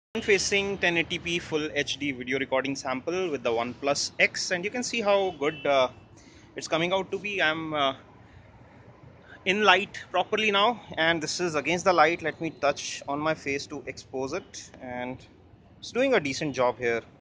Facing 1080p full HD video recording sample with the OnePlus X, and you can see how good it's coming out to be. I'm in light properly now, and this is against the light. Let me touch on my face to expose it, and it's doing a decent job here.